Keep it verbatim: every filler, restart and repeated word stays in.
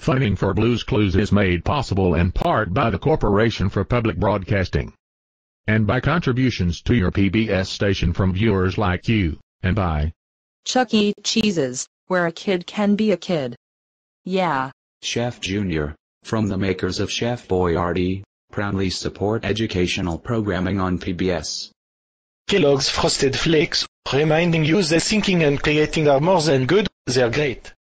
Funding for Blue's Clues is made possible in part by the Corporation for Public Broadcasting, and by contributions to your P B S station from viewers like you, and by Chuck E. Cheese's, where a kid can be a kid. Yeah. Chef Junior, from the makers of Chef Boyardee, proudly support educational programming on P B S. Kellogg's Frosted Flakes, reminding you that thinking and creating are more than good, they're great.